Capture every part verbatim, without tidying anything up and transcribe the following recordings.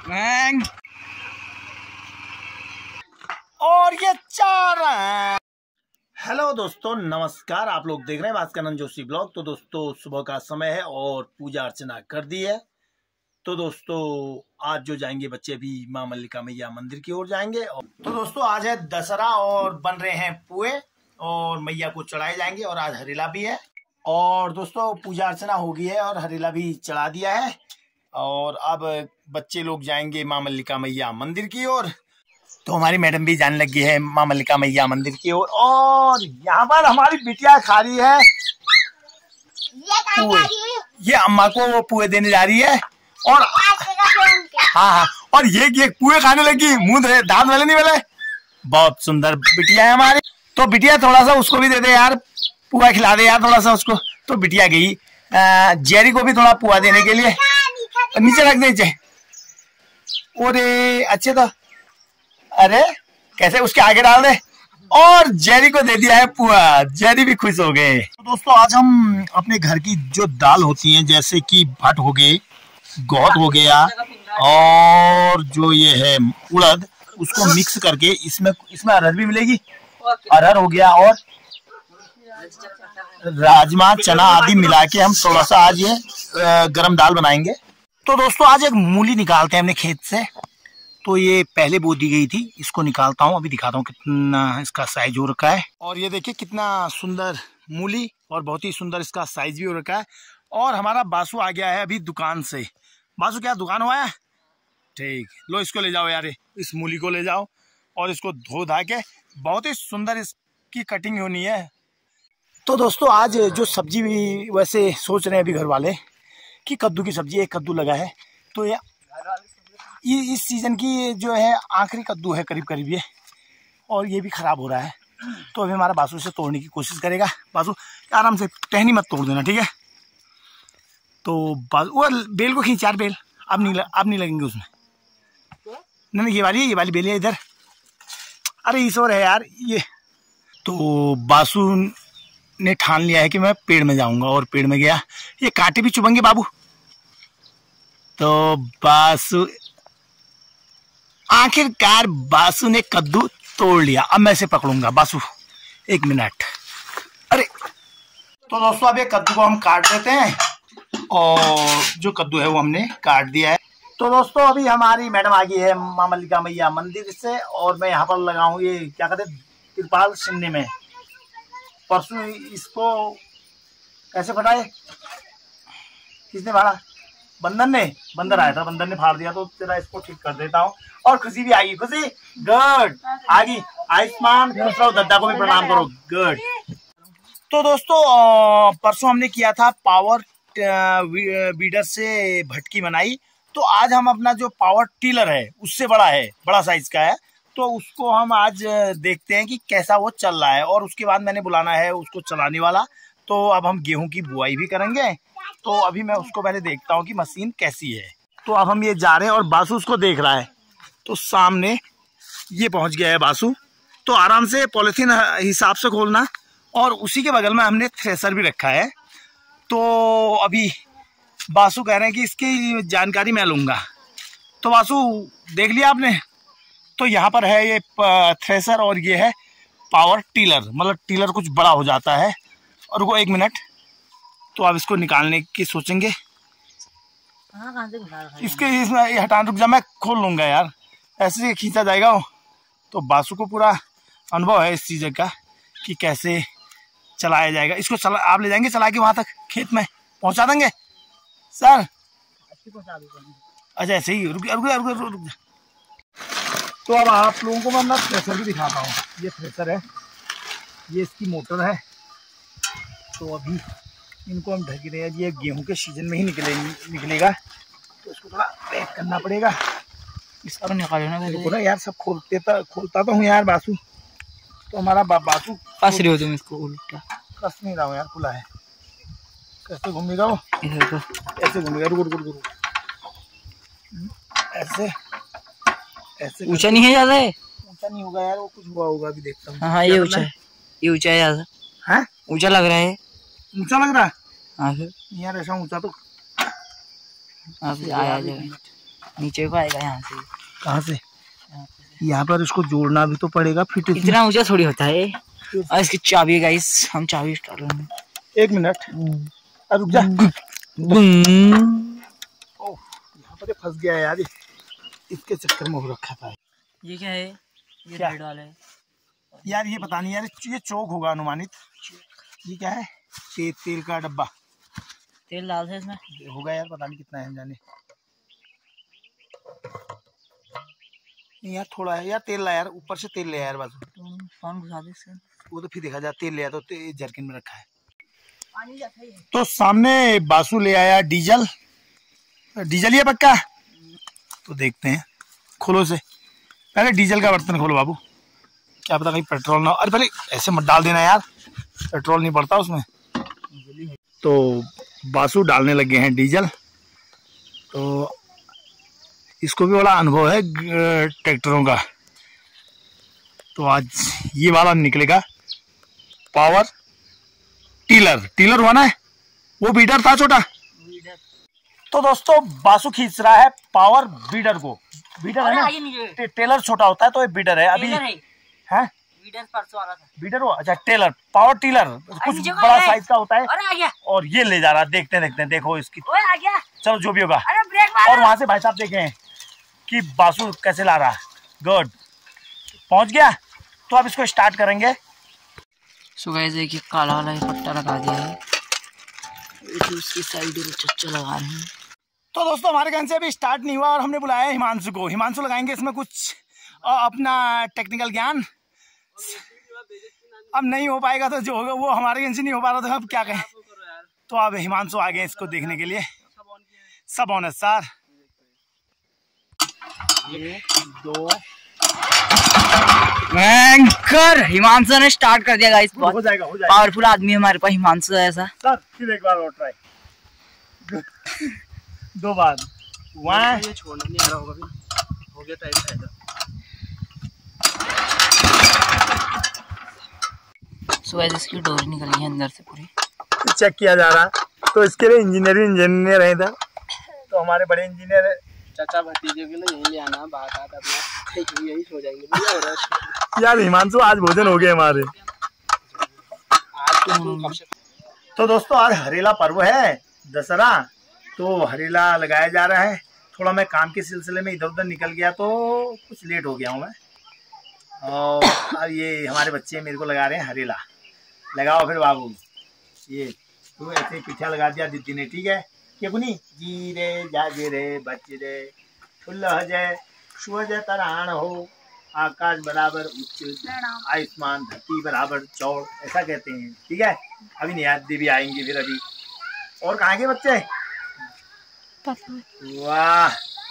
और ये चार। हेलो दोस्तों, नमस्कार। आप लोग देख रहे हैं भास्कर जोशी ब्लॉग। तो दोस्तों सुबह का समय है और पूजा अर्चना कर दी है। तो दोस्तों आज जो जाएंगे बच्चे भी माँ मल्लिका मैया मंदिर की ओर जाएंगे। तो दोस्तों आज है दशहरा और बन रहे हैं पुए और मैया को चढ़ाए जाएंगे और आज हरेला भी है। और दोस्तों पूजा अर्चना हो गई है और हरेला भी चढ़ा दिया है और अब बच्चे लोग जाएंगे माँ मल्लिका मैया मंदिर की ओर। तो हमारी मैडम भी जाने लगी है माँ मल्लिका मैया मंदिर की ओर। और, और यहाँ पर हमारी बिटिया खा रही है पुए। ये अम्मा को वो पुए देने जा रही है। और हाँ हाँ और ये ये पुए खाने लगी, मुंह दांत वाले नहीं वाले। बहुत सुंदर बिटिया है हमारी। तो बिटिया थोड़ा सा उसको भी दे दे यार, पुआ खिला दे यार थोड़ा सा उसको। तो बिटिया गई जेरी को भी थोड़ा पुआ देने के लिए। नीचे रख दे नीचे। अरे अच्छे तो अरे कैसे उसके आगे डाल दे। और जेरी को दे दिया है पुआ, जेरी भी खुश हो गए। तो दोस्तों आज हम अपने घर की जो दाल होती है जैसे कि भट हो गए, गौत हो गया और जो ये है उड़द, उसको मिक्स करके इसमें इसमें अरहर भी मिलेगी। अरहर हो गया और राजमा चना आदि मिला के हम थोड़ा सा आज ये गरम दाल बनाएंगे। तो दोस्तों आज एक मूली निकालते हैं अपने खेत से। तो ये पहले बो दी गई थी, इसको निकालता हूँ, अभी दिखाता हूँ कितना इसका साइज हो रखा है। और ये देखिए कितना सुंदर मूली और बहुत ही सुंदर इसका साइज भी हो रखा है। और हमारा बासु आ गया है अभी दुकान से। बासु क्या दुकान हुआ है? ठीक, लो इसको ले जाओ यार, इस मूली को ले जाओ और इसको धो धा के बहुत ही सुंदर इसकी कटिंग होनी है। तो दोस्तों आज जो सब्जी भी वैसे सोच रहे हैं अभी घर वाले कि कद्दू की सब्जी, एक कद्दू लगा है। तो ये ये इस सीजन की जो है आखिरी कद्दू है करीब करीब ये, और ये भी खराब हो रहा है। तो अभी हमारा बासु से तोड़ने की कोशिश करेगा। बासु आराम से, टहनी मत तोड़ देना, ठीक है? तो वो बेल को खींच यार, बेल अब नहीं अब नहीं लगेंगे उसमें। नहीं नहीं ये वाली ये वाली बेल है इधर। अरे ईश्वर है यार ये। तो बासु ने ठान लिया है कि मैं पेड़ में जाऊंगा और पेड़ में गया। ये कांटे भी चुभेंगे बाबू। तो बासु आखिरकार बासु ने कद्दू तोड़ लिया। अब मैं इसे पकड़ूंगा। बासु एक मिनट। अरे तो दोस्तों अब ये कद्दू को हम काट देते हैं और जो कद्दू है वो हमने काट दिया है। तो दोस्तों अभी हमारी मैडम आ गई है माँ मल्लिका मैया मंदिर से और मैं यहाँ पर लगा हूँ ये क्या कहते हैं तिरपाल सिन्ने में। परसों इसको कैसे फटाए, किसने फाड़ा? बंदर ने। बंदर आया था, बंदर ने फाड़ दिया। तो तेरा इसको ठीक कर देता हूँ। और खुशी भी आएगी। खुशी गुड आगी। आयुष्मान दद्दा को भी प्रणाम करो। गुड। तो दोस्तों परसों हमने किया था पावर वीडर से भटकी बनाई। तो आज हम अपना जो पावर टीलर है उससे बड़ा है, बड़ा साइज का है, तो उसको हम आज देखते हैं कि कैसा वो चल रहा है। और उसके बाद मैंने बुलाना है उसको चलाने वाला। तो अब हम गेहूं की बुआई भी करेंगे। तो अभी मैं उसको पहले देखता हूँ कि मशीन कैसी है। तो अब हम ये जा रहे हैं और बासु उसको देख रहा है। तो सामने ये पहुंच गया है बासु। तो आराम से पॉलिथीन हिसाब से खोलना। और उसी के बगल में हमने थ्रेसर भी रखा है। तो अभी बासु कह रहे हैं कि इसकी जानकारी मैं लूँगा। तो बासु देख लिया आपने? तो यहाँ पर है ये थ्रेसर और ये है पावर टीलर। मतलब टीलर कुछ बड़ा हो जाता है। और वो एक मिनट, तो आप इसको निकालने की सोचेंगे? इसके इसमें हटाना, रुक जा मैं खोल लूँगा यार, ऐसे ही खींचा जाएगा वो। तो बासु को पूरा अनुभव है इस चीज़ का कि कैसे चलाया जाएगा। इसको चला आप ले जाएंगे चला के वहाँ तक खेत में पहुँचा देंगे सर? अच्छा ऐसे ही रुक रुक रुक रुक रुक। तो अब आप लोगों को मैं अपना थ्रेसर भी दिखाता हूँ। ये थ्रेसर है, ये इसकी मोटर है। तो अभी इनको हम ढक रहे हैं। ये गेहूं के सीजन में ही निकले निकलेगा। तो इसको थोड़ा पैक करना पड़ेगा। इसका तो निकालना ना यार, सब खोलते था खोलता तो हूँ यार बासु। तो हमारा बा, बासु कस रही हो तुम इसको? उल्टा कस नहीं रहा हूँ यार, खुला है। कैसे घूमेगा वो? तो ऐसे घूमेगा। रुक रुक रुक ऐसे ऐसे। ऊंचा नहीं है ज्यादा? ऊंचा नहीं होगा यार, वो कुछ हुआ होगा अभी देखता हूँ। हाँ ये ऊंचा है, ये ऊंचा है ज्यादा। हाँ ऊंचा लग रहा है। ऊंचा लग रहा है? हाँ यार ऐसा ऊंचा तो आया जाए। नीचे को आएगा यहाँ से। कहाँ से? यहाँ पर इसको जोड़ना भी तो पड़ेगा, फिट इतना ऊंचा थोड़ी होता है। और इसकी चाबी है गाइस, हम चाबी स्टार्ट करेंगे। एक मिनट, रुक जा। ओह, यहाँ पर फंस गया यार, इसके चक्कर में हो रखा था। ये क्या है? ये क्या? रेड वाला है यार, ये पता नहीं यार, ये चौक होगा अनुमानित। ये क्या है? ते, तेल का डब्बा। तेल डाल है इसमें, होगा यार, पता नहीं कितना है जाने। यार थोड़ा है यार, तेल ला यार, ऊपर से तेल ले यार बाजू। कौन घुसा दे इससे? वो तो फिर देखा जाए, तेल ले आया तो जर्किन में रखा है। पानी जाता है। तो सामने बासु ले आया डीजल। डीजल ही है पक्का? तो देखते हैं, खोलो से पहले डीजल का बर्तन खोलो बाबू, क्या पता कहीं पेट्रोल ना। अरे पहले ऐसे मत डाल देना यार, पेट्रोल नहीं पड़ता उसमें। तो बासु डालने लगे हैं डीजल। तो इसको भी बड़ा अनुभव है ट्रैक्टरों का। तो आज ये वाला निकलेगा पावर टीलर। टीलर हुआ ना, वो बीडर था छोटा। तो दोस्तों बासु खींच रहा है पावर बीडर को। बीडर है ना, टेलर छोटा होता है तो ये बीडर है। अभी है बीडर परसों वाला था। बीडर हो, अच्छा टेलर, पावर टीलर कुछ बड़ा साइज का होता है। और ये ले जा रहा है, देखते देखते देखो इसकी। चलो जो भी होगा। और वहां से भाई साहब देखें कि बासु कैसे ला रहा है। गुड, पहुंच गया। तो अब इसको स्टार्ट करेंगे। सो गाइस देखिए, काला वाला पट्टा लगा दिया है, उसकी साइड में चच्चा लगा रहे हैं। तो दोस्तों हमारे गन से अभी स्टार्ट नहीं हुआ और हमने बुलाया हिमांशु को। हिमांशु लगाएंगे इसमें कुछ अपना टेक्निकल ज्ञान। अब नहीं हो पाएगा तो जो होगा वो, हमारे गन से नहीं हो पा रहा तो अब क्या कहें। तो अब हिमांशु आ गए इसको देखने के लिए। सब ऑन है सर। एक दो भयंकर हिमांशु ने स्टार्ट कर दिया गाइस। हो जाएगा, हो जाएगा। पावरफुल आदमी हमारे पास हिमांशु ऐसा। सर फिर एक बार और ट्राई, दो बार। वहाँ ये छोड़ना नहीं आ रहा होगा, भी हो गया टाइट है। सो गाइस इसकी डोरी निकल गई अंदर से पूरी। चेक किया जा रहा, तो इसके लिए इंजीनियरिंग इंजीनियर है इधर। तो हमारे बड़े इंजीनियर चाचा भतीजे के लिए यही ले आना, बात आता अपना यही सो जाएंगे। यार हिमांशु आज भोजन हो गए हमारे। आज तो दोस्तों आज हरेला पर्व है, दशहरा। तो हरेला लगाया जा रहा है। थोड़ा मैं काम के सिलसिले में इधर उधर निकल गया तो कुछ लेट हो गया हूँ मैं। और अब ये हमारे बच्चे मेरे को लगा रहे हैं हरेला। लगाओ फिर बाबू, ये तो ऐसे पीछा लगा दिया दीदी ने, ठीक है। क्या कुनी जी रे जागे रे बच्चे रे, खुल्ला हो जाए सूरज तराण हो, आकाश बराबर उच्च, आयुष्मान धरती बराबर चौड़, ऐसा कहते हैं, ठीक है। अभी नहीं याद भी आएंगे फिर अभी। और कहाँ के बच्चे? वाह,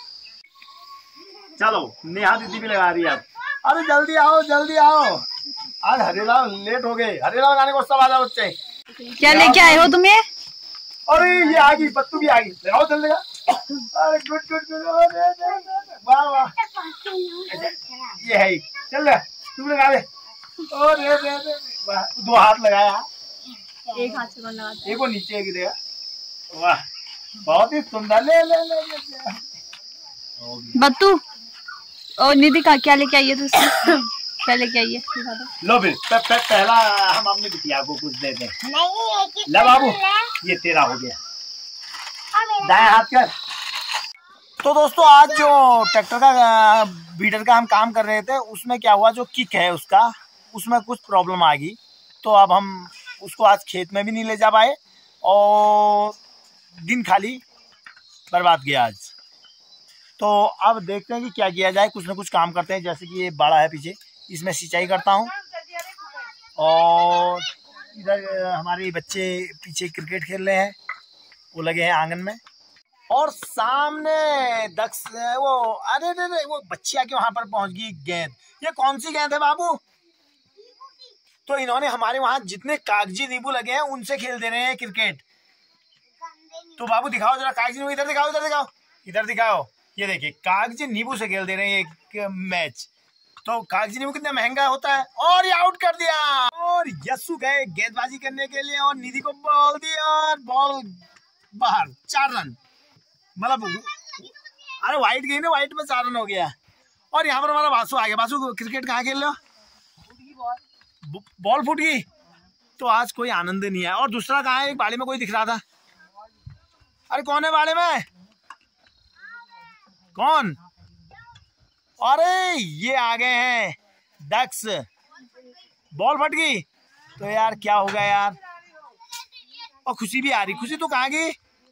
चलो नेहा दीदी भी लगा रही है अब। अरे जल्दी आओ जल्दी आओ, आज हरेला लेट हो गए। हरेला लगाने को सब आ जाओ बच्चे। क्या लेके आए हो तुम? ये अरे ये आ गई, बत्तू भी आ गई, लगाओ जल्दी। अरे गुड गुड गुड, वाह वाह, ये है, चल तू लगा ले। और रे रे रे, दो हाथ लगाया, एक हाथ से लगा, एक वो नीचे गिरेगा। वाह बहुत ही सुंदर। ले ले ले, ले। बत्तू और निधि का क्या लेके आई है तू? क्या लेके आई है? लो फिर पे, पे, पहला हम अपनी बिटिया को कुछ दे दें। ले बाबू, ये तेरा हो गया, दाएं हाथ कर। तो दोस्तों आज जो ट्रैक्टर का बीडर का हम काम कर रहे थे, उसमें क्या हुआ, जो किक है उसका, उसमें कुछ प्रॉब्लम आ गई। तो अब हम उसको आज खेत में भी नहीं ले जा पाए और दिन खाली बर्बाद गया आज। तो अब देखते हैं कि क्या किया जाए, कुछ ना कुछ काम करते हैं। जैसे कि ये बाड़ा है पीछे, इसमें सिंचाई करता हूँ। और इधर हमारे बच्चे पीछे क्रिकेट खेल रहे हैं, वो लगे हैं आंगन में। और सामने दक्ष वो, अरे अरे अरे वो बच्ची आके वहां पर पहुंच गई गेंद। ये कौन सी गेंद है बाबू? तो इन्होंने हमारे वहां जितने कागजी नींबू लगे हैं उनसे खेल दे रहे हैं क्रिकेट। तो बाबू दिखाओ जरा कागजी नींबू, इधर दिखाओ इधर दिखाओ इधर दिखाओ। ये देखिए कागजी नींबू से खेल दे रहे हैं एक मैच। तो कागजी नींबू कितना महंगा होता है। और ये आउट कर दिया। और यस्सु गए गेंदबाजी करने के लिए और निधि को बॉल दिया और बॉल बाहर। चार रन, मतलब अरे व्हाइट गई ना, व्हाइट में चार रन हो गया। और यहाँ पर हमारा बासु आ गया। बासु क्रिकेट कहाँ खेल रहे हो? बॉल फूट गई तो आज कोई आनंद नहीं है। और दूसरा कहाँ है? एक बाड़े में कोई दिख रहा था। अरे कौन है बाड़े में? कौन? अरे ये आ गए हैं डक्स। बॉल फट गई तो यार क्या होगा यार। और खुशी भी आ रही। खुशी तो कहाँ गई?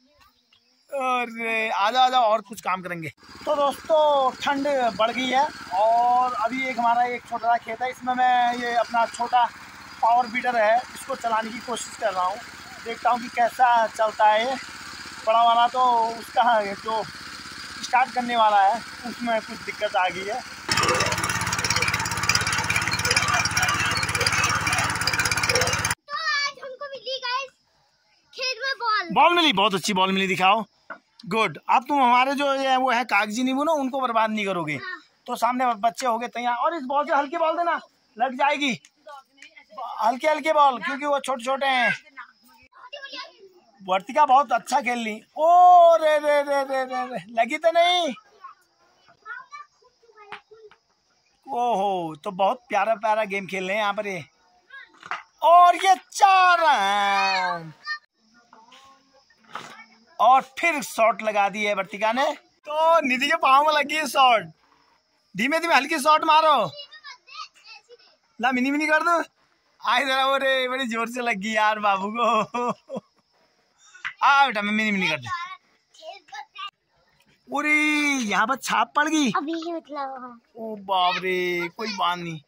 अरे आजा आजा और कुछ काम करेंगे। तो दोस्तों ठंड बढ़ गई है और अभी एक हमारा एक छोटा सा खेत है, इसमें मैं ये अपना छोटा पावर बीटर है इसको चलाने की कोशिश कर रहा हूँ। देखता हूँ कि कैसा चलता है। ये बड़ा वाला तो उसका जो स्टार्ट करने वाला है उसमें कुछ दिक्कत आ गई है। तो आज हमको मिली गाइस खेत में बॉल। बॉल मिली, बहुत अच्छी बॉल मिली, दिखाओ। गुड। अब तुम हमारे जो ये वो है कागजी नींबू ना उनको बर्बाद नहीं करोगे। हाँ। तो सामने बच्चे हो गए तैयार। और इस बॉल से हल्की बॉल देना, लग जाएगी। हल्के हल्के बॉल क्योंकि वो छोटे छोटे हैं। वर्तिका बहुत अच्छा खेल ली। ओ रे रे रे रे रे, रे। लगी तो नहीं? ओहो, तो बहुत प्यारा प्यारा गेम खेल रहे हैं यहाँ पर ये। और ये चार रन और फिर शॉट लगा दी है वर्तिका ने। तो निधि के पाँव में लगी है शॉट। धीमे धीमे हल्की शॉट मारो। ला मिनी मिनी कर दो। आए जरा। वो रे बड़ी जोर से लगी यार बाबू को। आ बेटा मैं मिनी मिनी कर दे। अरे यहाँ पर छाप पड़ गई। अभी मतलब ओ बाप रे, कोई बात नहीं।